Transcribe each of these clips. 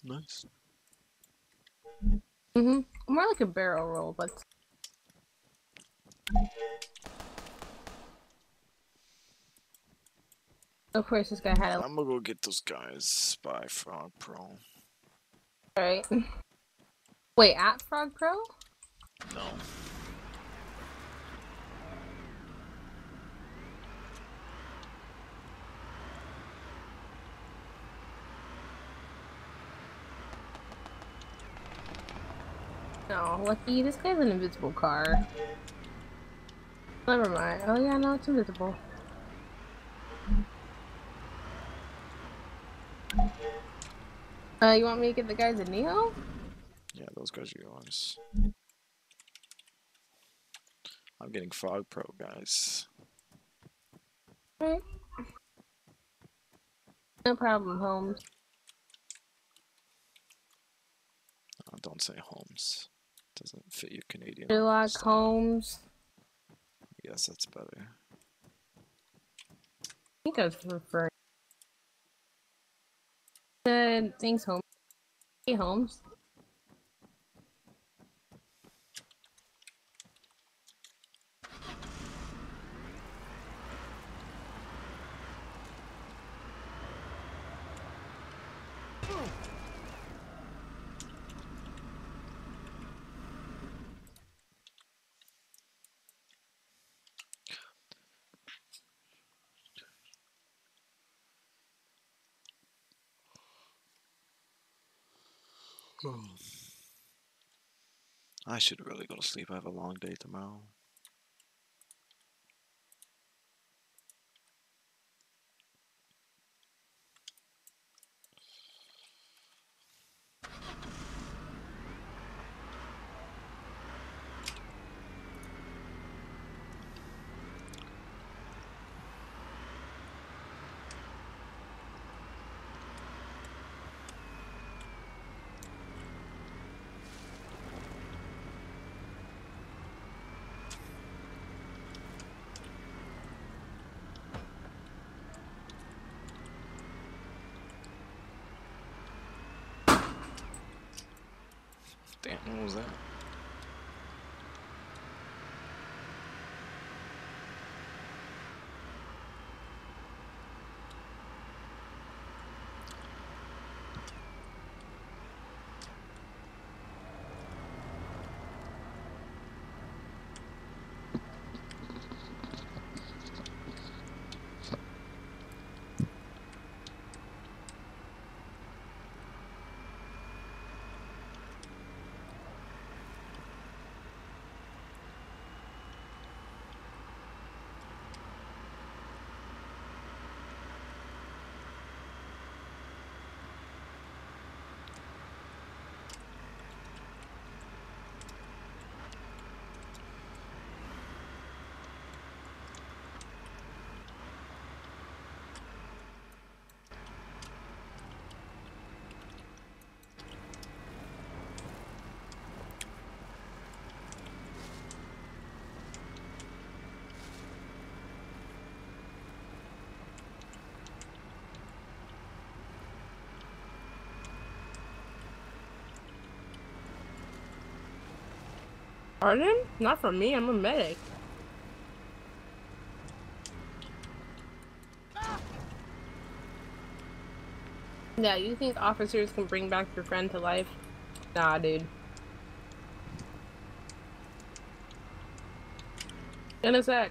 Nice. More like a barrel roll, but of course this guy had a. I'm gonna go get those guys by Frog Pro. Alright. Wait, at Frog Pro? No. No, lucky, this guy's an invisible car. Never mind. Oh yeah, no, it's invisible. You want me to get the guys at Neo? Yeah, those guys are yours. I'm getting Frog Pro, guys. Alright. No problem, Holmes. Don't say Holmes. Doesn't fit your Canadian Sherlock style. Holmes. Yes, that's better. I think I was referring. Thanks, Holmes. Hey, Holmes. I should really go to sleep. I have a long day tomorrow. Damn, what was that? Pardon? Not from me, I'm a medic. Yeah, you think officers can bring back your friend to life? Nah, dude. In a sec.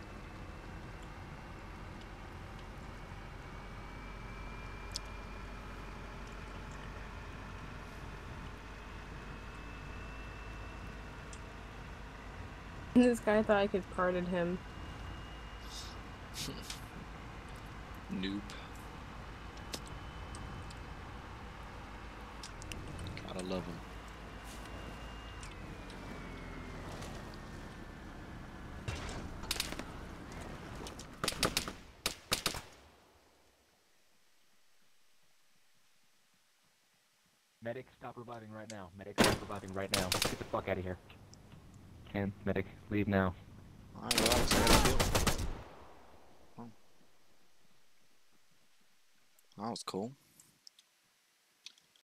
This guy thought I could pardon him. Noob. Gotta love him. Medic, stop reviving right now. Medic, stop reviving right now. Get the fuck out of here. Can medic, leave now. Alright, well, Alex, I gotta kill. Oh. That was cool.